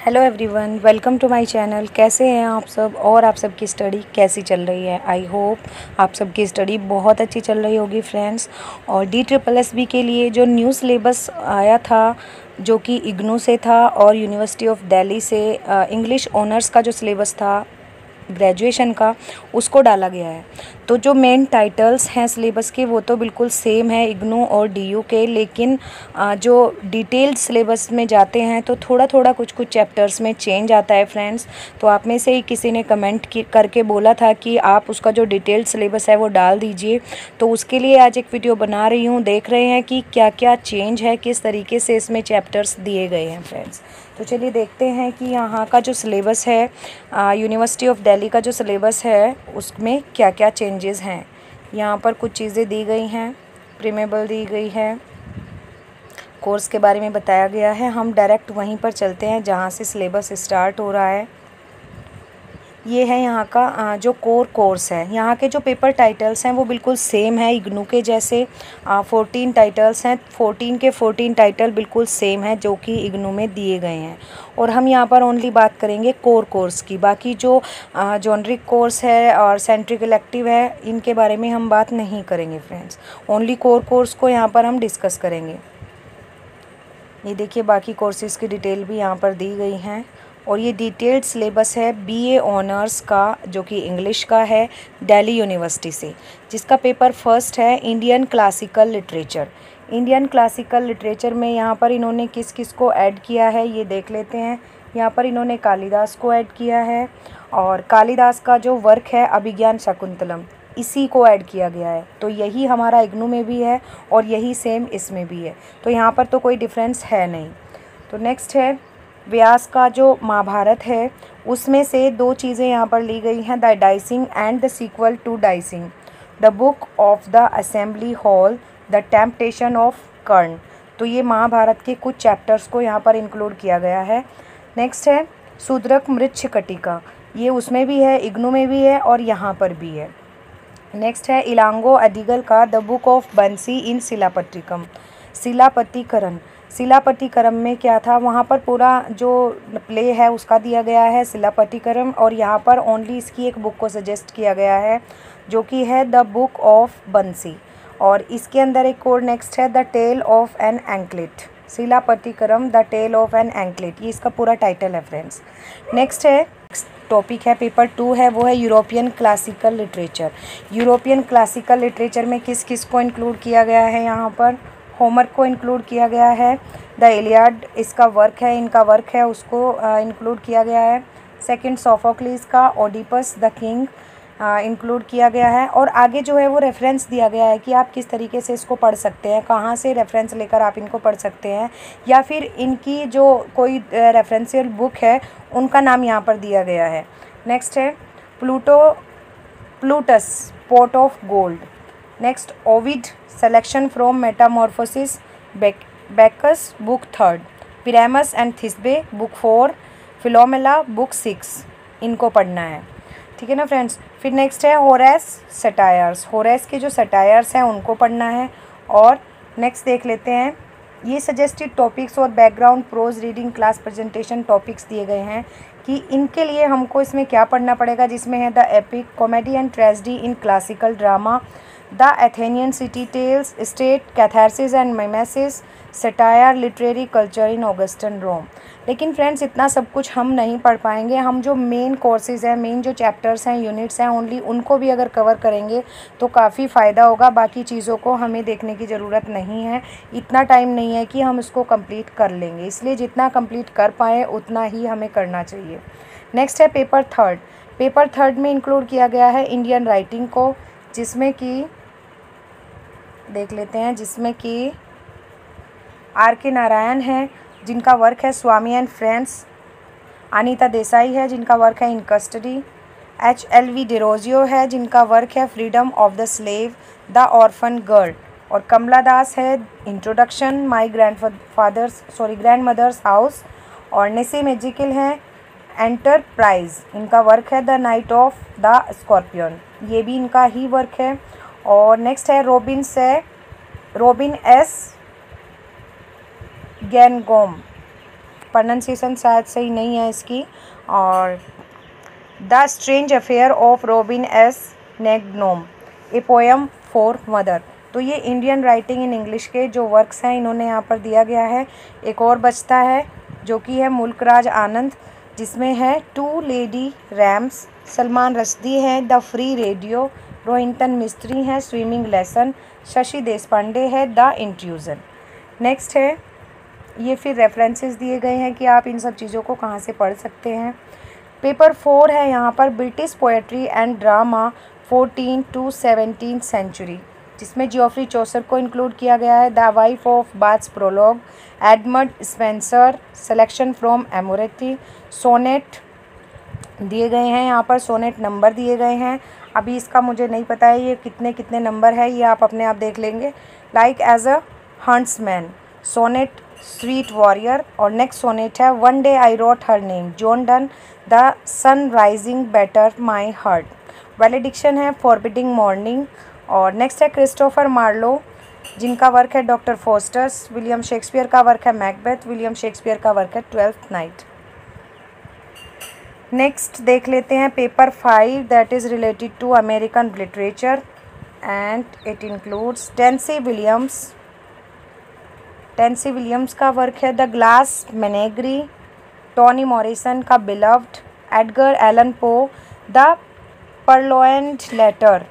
Hello everyone, welcome to my channel. कैसे हैं आप सब और आप सबकी स्टडी कैसी चल रही है। आई होप आप सबकी स्टडी बहुत अच्छी चल रही होगी फ्रेंड्स। और DSSB के लिए जो न्यू सिलेबस आया था जो कि इग्नू से था और यूनिवर्सिटी ऑफ दिल्ली से इंग्लिश ऑनर्स का जो सिलेबस था ग्रेजुएशन का उसको डाला गया है। तो जो मेन टाइटल्स हैं सिलेबस के वो तो बिल्कुल सेम है इग्नू और DU के, लेकिन जो डिटेल्ड सिलेबस में जाते हैं तो थोड़ा थोड़ा कुछ कुछ चैप्टर्स में चेंज आता है फ्रेंड्स। तो आप में से ही किसी ने कमेंट करके बोला था कि आप उसका जो डिटेल्ड सिलेबस है वो डाल दीजिए, तो उसके लिए आज एक वीडियो बना रही हूँ। देख रहे हैं कि क्या क्या चेंज है, किस तरीके से इसमें चैप्टर्स दिए गए हैं फ्रेंड्स। तो चलिए देखते हैं कि यहाँ का जो सिलेबस है यूनिवर्सिटी ऑफ दिल्ली का जो सिलेबस है उसमें क्या क्या चेंजेस हैं। यहाँ पर कुछ चीज़ें दी गई हैं, प्रीमेबल दी गई है, कोर्स के बारे में बताया गया है। हम डायरेक्ट वहीं पर चलते हैं जहाँ से सिलेबस स्टार्ट हो रहा है। ये है यहाँ का जो कोर कोर्स है। यहाँ के जो पेपर टाइटल्स हैं वो बिल्कुल सेम है इग्नू के जैसे। 14 टाइटल्स हैं, 14 के 14 टाइटल बिल्कुल सेम है जो कि इग्नू में दिए गए हैं। और हम यहाँ पर ओनली बात करेंगे कोर कोर्स की। बाकी जो जॉनरिक कोर्स है और सेंट्रिक इलेक्टिव है इनके बारे में हम बात नहीं करेंगे फ्रेंड्स। ओनली कोर कोर्स को यहाँ पर हम डिस्कस करेंगे। ये देखिए बाकी कोर्सेज़ की डिटेल भी यहाँ पर दी गई हैं। और ये डिटेल्ड सिलेबस है BA ऑनर्स का जो कि इंग्लिश का है दिल्ली यूनिवर्सिटी से, जिसका पेपर फर्स्ट है Indian classical literature. Indian classical literature में यहाँ पर इन्होंने किस किस को ऐड किया है ये देख लेते हैं। यहाँ पर इन्होंने कालिदास को ऐड किया है और कालिदास का जो वर्क है अभिज्ञान शाकुंतलम इसी को ऐड किया गया है। तो यही हमारा इग्नू में भी है और यही सेम इसमें भी है, तो यहाँ पर तो कोई डिफरेंस है नहीं। तो नेक्स्ट है व्यास का जो महाभारत है उसमें से दो चीज़ें यहाँ पर ली गई हैं, the dicing and the sequel to dicing, the book of the assembly hall, the temptation of Karna. तो ये महाभारत के कुछ चैप्टर्स को यहाँ पर इंक्लूड किया गया है। नेक्स्ट है शूद्रक मृच्छकटिका, ये उसमें भी है, इग्नू में भी है और यहाँ पर भी है। नेक्स्ट है इलांगो अडिगल का द बुक ऑफ बंसी इन शिलापट्टिकम, शिलापट्टिकरण। शिलापट्टिकरम में क्या था, वहाँ पर पूरा जो प्ले है उसका दिया गया है शिलापट्टिकरम, और यहाँ पर ओनली इसकी एक बुक को सजेस्ट किया गया है जो कि है द बुक ऑफ बंसी। और इसके अंदर एक और नेक्स्ट है the tale of an anklet, Silappatikaram the tale of an anklet, ये इसका पूरा टाइटल है फ्रेंड्स। नेक्स्ट है टॉपिक है पेपर 2 है, वो है European classical literature. European classical literature में किस किस को इंक्लूड किया गया है, यहाँ पर होमर को इंक्लूड किया गया है, द इलियाड इसका वर्क है, इनका वर्क है उसको इंक्लूड किया गया है। सेकंड सोफोक्लिस का ओडिपस द किंग इंक्लूड किया गया है। और आगे जो है वो रेफरेंस दिया गया है कि आप किस तरीके से इसको पढ़ सकते हैं, कहाँ से रेफरेंस लेकर आप इनको पढ़ सकते हैं, या फिर इनकी जो कोई रेफरेंशियल बुक है उनका नाम यहाँ पर दिया गया है। नेक्स्ट है Plautus pot of gold. Next Ovid selection from metamorphosis, Bacchus book 3, Pyramus and Thisbe book 4, Philomela book 6, इनको पढ़ना है, ठीक है ना फ्रेंड्स। फिर नेक्स्ट है होरेस सटायर्स, होरेस के जो सटायर्स हैं उनको पढ़ना है। और नेक्स्ट देख लेते हैं ये सजेस्टेड टॉपिक्स और background prose reading class presentation topics दिए गए हैं कि इनके लिए हमको इसमें क्या पढ़ना पड़ेगा, जिसमें है the epic comedy and tragedy in classical drama, the Athenian city tales, state catharsis and mimesis, satire, literary culture in Augustan Rome. लेकिन फ्रेंड्स इतना सब कुछ हम नहीं पढ़ पाएंगे। हम जो मेन कोर्सेज़ हैं, मेन जो चैप्टर्स हैं, यूनिट्स हैं, ओनली उनको भी अगर कवर करेंगे तो काफ़ी फ़ायदा होगा। बाकी चीज़ों को हमें देखने की ज़रूरत नहीं है, इतना टाइम नहीं है कि हम इसको कंप्लीट कर लेंगे, इसलिए जितना कंप्लीट कर पाएँ उतना ही हमें करना चाहिए। नेक्स्ट है पेपर 3। पेपर 3 में इंक्लूड किया गया है इंडियन राइटिंग को, जिसमें कि देख लेते हैं, जिसमें कि RK नारायण है जिनका वर्क है स्वामी एंड फ्रेंड्स, अनीता देसाई है जिनका वर्क है इन कस्टडी, HLV डिरोजियो है जिनका वर्क है freedom of the slave, the orphan girl, और कमला दास है introduction my grandmother's house, और नेसी मैजिकल है एंटरप्राइज, इनका वर्क है the night of the scorpion, ये भी इनका ही वर्क है। और नेक्स्ट है रोबिन S गैनगोम, प्रोनाउंसिएशन शायद सही नहीं है इसकी। और the strange affair of Robin S Ngangom, a poem for mother. तो ये इंडियन राइटिंग इन इंग्लिश के जो वर्क्स हैं इन्होंने यहाँ पर दिया गया है। एक और बचता है जो कि है मुल्कराज आनंद, जिसमें है two lady rams. Salman Rushdie है the free radio. Rohinton Mistry है स्विमिंग लेसन। शशि देशपांडे है द इंट्रूजन। नेक्स्ट है, ये फिर रेफरेंसेस दिए गए हैं कि आप इन सब चीज़ों को कहाँ से पढ़ सकते हैं। पेपर 4 है यहाँ पर British poetry and drama 14 to 17 century, जिसमें जियोफ्री चौसर को इंक्लूड किया गया है। The wife of Bath's prologue, Edmund Spenser, selection from Amoretti. Sonnet दिए गए हैं यहाँ पर, सोनेट नंबर दिए गए हैं। अभी इसका मुझे नहीं पता है ये कितने कितने नंबर है, ये आप अपने आप देख लेंगे। Like as a huntsman, sonnet sweet warrior. और नेक्स्ट सोनेट है one day I wrote her name, John Donne. The sun rising batter my heart. Valediction है फॉरबिडिंग मॉर्निंग। और नेक्स्ट है क्रिस्टोफर मार्लो, जिनका वर्क है डॉक्टर फोस्टर्स। विलियम शेक्सपियर का work है Macbeth. William Shakespeare का work है ट्वेल्थ नाइट। नेक्स्ट देख लेते हैं paper 5, that is related to American literature and it includes Tennessee Williams. Tennessee Williams का वर्क है the glass menagerie. Toni Morrison का Beloved. Edgar Allan Poe the purloined letter.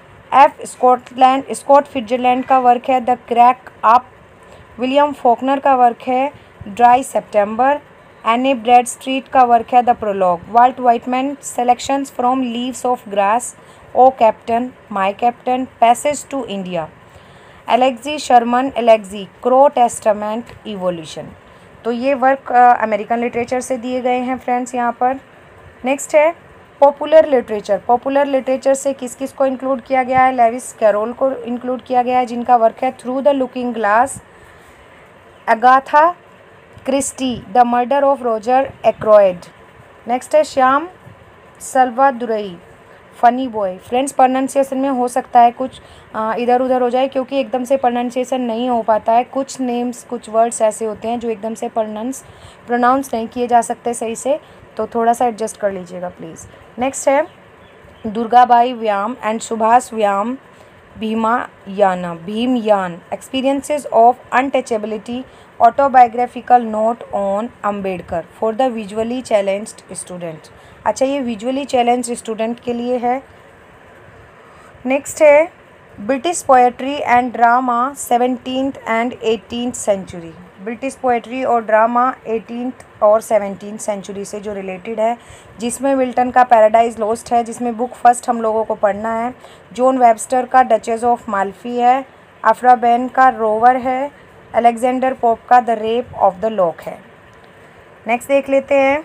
Scott Fitzgerald का work है the crack up. William Faulkner का work है dry September. Anne Bradstreet का work है the prologue. Walt Whitman selections from leaves of grass. O captain, my captain, passage to India. Alexie Sherman Alexie, crow testament, evolution. तो ये work American literature से दिए गए हैं friends यहाँ पर। नेक्स्ट है पॉपुलर लिटरेचर। पॉपुलर लिटरेचर से किस किस को इंक्लूड किया गया है? लेविस कैरोल को इंक्लूड किया गया है, जिनका वर्क है through the looking glass. Agatha Christie, the murder of Roger Ackroyd. Next है Shyam Selvadurai, funny boy. Friends pronunciation में हो सकता है कुछ इधर उधर हो जाए, क्योंकि एकदम से प्रोनाउंसिएशन नहीं हो पाता है। कुछ नेम्स, कुछ वर्ड्स ऐसे होते हैं जो एकदम से प्रोनाउंस नहीं किए जा सकते सही से, तो थोड़ा सा एडजस्ट कर लीजिएगा प्लीज़। नेक्स्ट है दुर्गाबाई व्याम and Subhash Vyam Bhimayana, experiences of untouchability, autobiographical note on Ambedkar for the visually challenged student. अच्छा, ये विजुअली चैलेंज्ड स्टूडेंट के लिए है। नेक्स्ट है British poetry and drama 17th and 18th century. British poetry और ड्रामा 18th और 17th सेंचुरी से जो रिलेटेड है, जिसमें विल्टन का पैराडाइज लॉस्ट है, जिसमें बुक फर्स्ट हम लोगों को पढ़ना है। जॉन वेबस्टर का डचेस ऑफ माल्फी है। अफ्रा बेन का रोवर है। अलेक्जेंडर पोप का the rape of the lock है। नेक्स्ट देख लेते हैं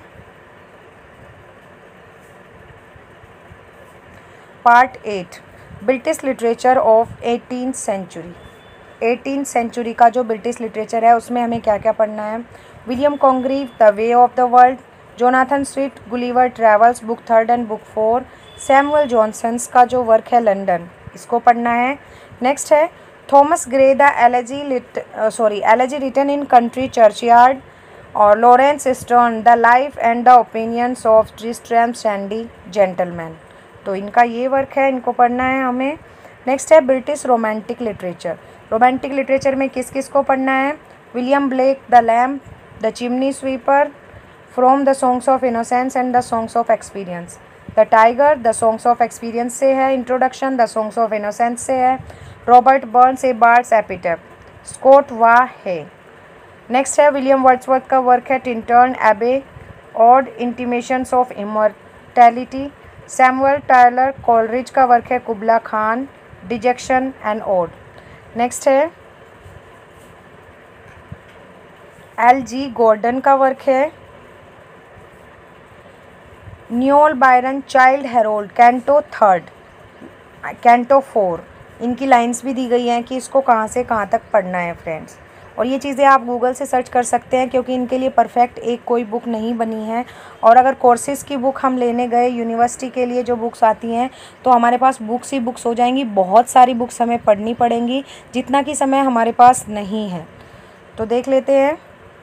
part 8, British literature of 18th century. 18th century का जो ब्रिटिश लिटरेचर है उसमें हमें क्या क्या पढ़ना है? William Congreve the way of the world. Jonathan Swift Gulliver's travels, book 3 and book 4। Samuel Johnson's का जो वर्क है लंदन, इसको पढ़ना है। नेक्स्ट है Thomas Gray the elegy written in country churchyard. और Laurence Sterne the life and the opinions of Tristram Shandy gentleman. तो इनका ये वर्क है, इनको पढ़ना है हमें। नेक्स्ट है British romantic literature. Romantic literature में किस किस को पढ़ना है? William Blake the lamb, the chimney sweeper, from the songs of innocence and the songs of experience. The tiger the songs of experience से है introduction, the songs of innocence से है। Robert Burns a bard's epitaph, Scots wha hae. Next है William Wordsworth का work है Tintern Abbey, ode intimations of immortality. Samuel Tyler Coleridge का work है Kubla Khan, dejection and ode. Next है L.G. Gordon का work है Noel Byron Childe Harold, canto 4। इनकी lines भी दी गई हैं कि इसको कहाँ से कहाँ तक पढ़ना है फ्रेंड्स। और ये चीज़ें आप गूगल से सर्च कर सकते हैं, क्योंकि इनके लिए परफेक्ट एक कोई बुक नहीं बनी है। और अगर कोर्सेज़ की बुक हम लेने गए यूनिवर्सिटी के लिए, जो बुक्स आती हैं, तो हमारे पास बुक्स ही बुक्स हो जाएंगी। बहुत सारी बुक्स हमें पढ़नी पड़ेंगी, जितना कि समय हमारे पास नहीं है। तो देख लेते हैं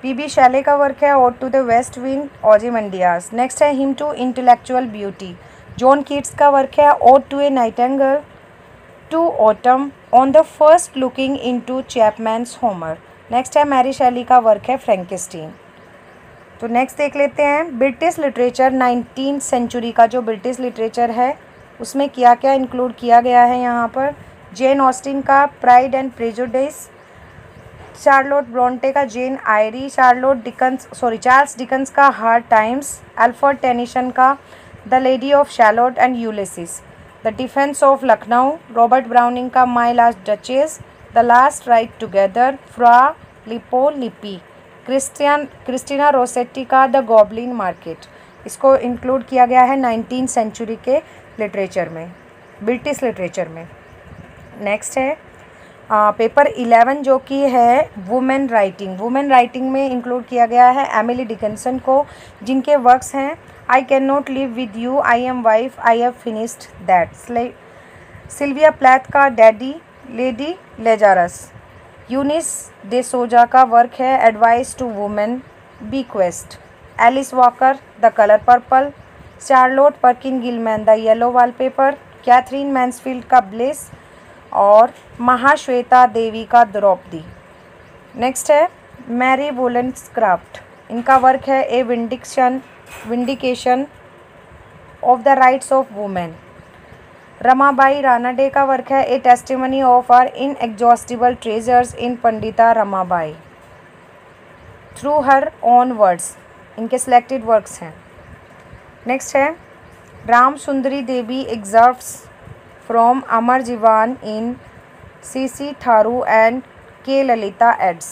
पीबी शैले का वर्क है ode to the west wind, ओzymandias। नेक्स्ट है hymn to intellectual beauty, John Keats का वर्क है ode to a nightingale, to autumn, on the first looking into Chapman's Homer. Next है मैरी शैली का work है फ्रैंकेस्टीन। तो next देख लेते हैं ब्रिटिश लिटरेचर 19th सेंचुरी का जो ब्रिटिश लिटरेचर है उसमें क्या क्या इंक्लूड किया गया है यहाँ पर। जेन ऑस्टिन का pride and prejudice, Charlotte Bronte का जेन आयरी, चार्ल्स डिकन्स का हार्ड टाइम्स, अल्फ्रेड टेनिसन का the lady of Shalott and Ulysses, the defence of Lucknow, Robert Browning का my last duchess, the last ride together, Fra Lippi, Christina Rossetti का the goblin market. इसको include किया गया है 19th century के literature में, British literature में। Next है पेपर 11 जो कि है वुमेन राइटिंग में इंक्लूड किया गया है एमिली डिकिंसन को, जिनके वर्क्स हैं I can not live with you, I am wife, I have finished that, Sylvia Plath का daddy, lady Lazarus, Eunice de Souza का वर्क है advice to women, bequest, Alice Walker the colour purple, Charlotte Perkin Gilman the yellow wallpaper, Katherine Mansfield का bliss और महाश्वेता देवी का Draupadi. Next है Mary Wollstonecraft, इनका work है a vindication of the rights of women. Ramabai Ranade का work है a testimony of our inexhaustible treasures in Pandita Ramabai through her own words, इनके selected works हैं। नेक्स्ट है Ram Sundari Devi excerpts from Amar Jiban in Susie Tharu and K Lalita eds.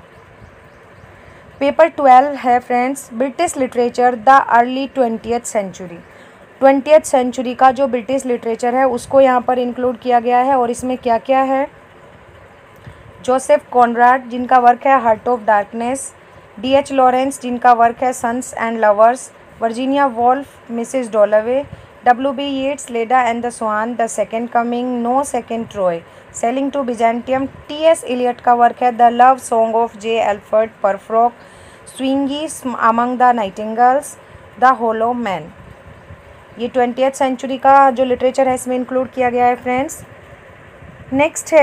Paper 12 है friends British literature the early 20th century. 20th century का जो British literature है उसको यहाँ पर इंक्लूड किया गया है और इसमें क्या क्या है। जोसेफ कॉनराड जिनका वर्क है heart of darkness, D.H. Lawrence जिनका वर्क है sons and lovers, Virginia Woolf Mrs Dalloway, W.B. Yeats Leda and the swan, the second coming, no second Troy, sailing to Byzantium, T.S. Eliot का work है the love song of J. Alfred Prufrock, Sweeney among the nightingales, the hollow man. ये 20th century का जो literature है इसमें include किया गया है फ्रेंड्स। नेक्स्ट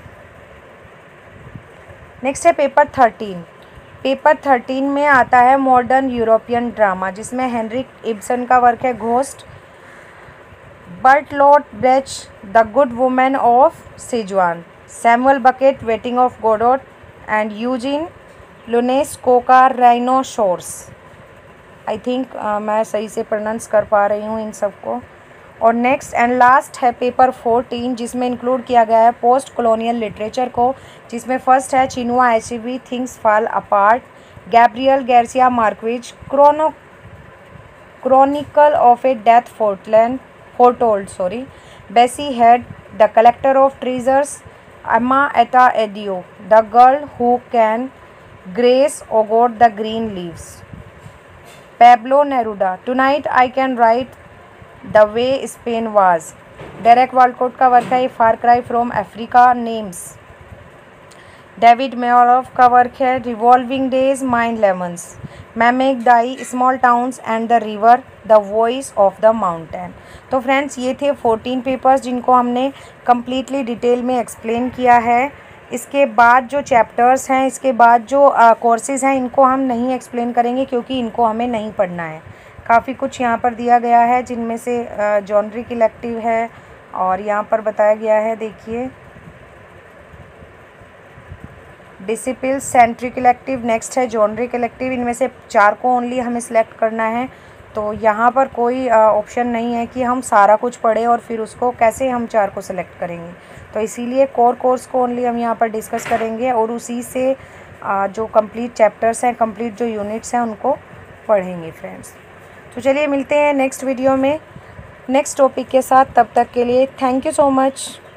है पेपर 13। पेपर 13 में आता है मॉडर्न यूरोपियन ड्रामा, जिसमें हेनरिक इब्सन का वर्क है ghost, Bertolt Brecht the good women of Sichuan, Samuel Beckett waiting of Godot and Eugene Ionesco का राइनोशोर्स। आई थिंक मैं सही से प्रोनाउंस कर पा रही हूँ इन सबको। और नेक्स्ट एंड लास्ट है पेपर 14 जिसमें इंक्लूड किया गया है पोस्ट कॉलोनियल लिटरेचर को, जिसमें फर्स्ट है Chinua Achebe things fall apart, Gabriel Garcia Marquez chronicle of a death foretold, Bessie Head the collector of treasures, Ama Ata Aidoo the girl who can Grace Ogot the green leaves, Pablo Neruda Tonight I Can Write the Way Spain Was, Derek Walcott का work है far cry from Africa names, David Malouf का work है revolving days mind lemons, Mamang Dai small towns and the river the voice of the mountain. तो friends ये थे 14 papers जिनको हमने completely detail में एक्सप्लेन किया है। इसके बाद जो चैप्टर्स हैं, इसके बाद जो कोर्सेज़ हैं, इनको हम नहीं एक्सप्लेन करेंगे क्योंकि इनको हमें नहीं पढ़ना है। काफ़ी कुछ यहाँ पर दिया गया है जिनमें से जॉनरी कलेक्टिव है और यहाँ पर बताया गया है देखिए डिसिपल सेंट्री कलेक्टिव, नेक्स्ट है जॉनरी कलेक्टिव। इनमें से 4 को ओनली हमें सिलेक्ट करना है। तो यहाँ पर कोई ऑप्शन नहीं है कि हम सारा कुछ पढ़ें और फिर उसको कैसे हम 4 को सिलेक्ट करेंगे। तो इसीलिए कोर कोर्स को ओनली हम यहाँ पर डिस्कस करेंगे और उसी से जो कंप्लीट चैप्टर्स हैं, कंप्लीट जो यूनिट्स हैं उनको पढ़ेंगे फ्रेंड्स। तो चलिए मिलते हैं नेक्स्ट वीडियो में नेक्स्ट टॉपिक के साथ। तब तक के लिए थैंक यू सो मच।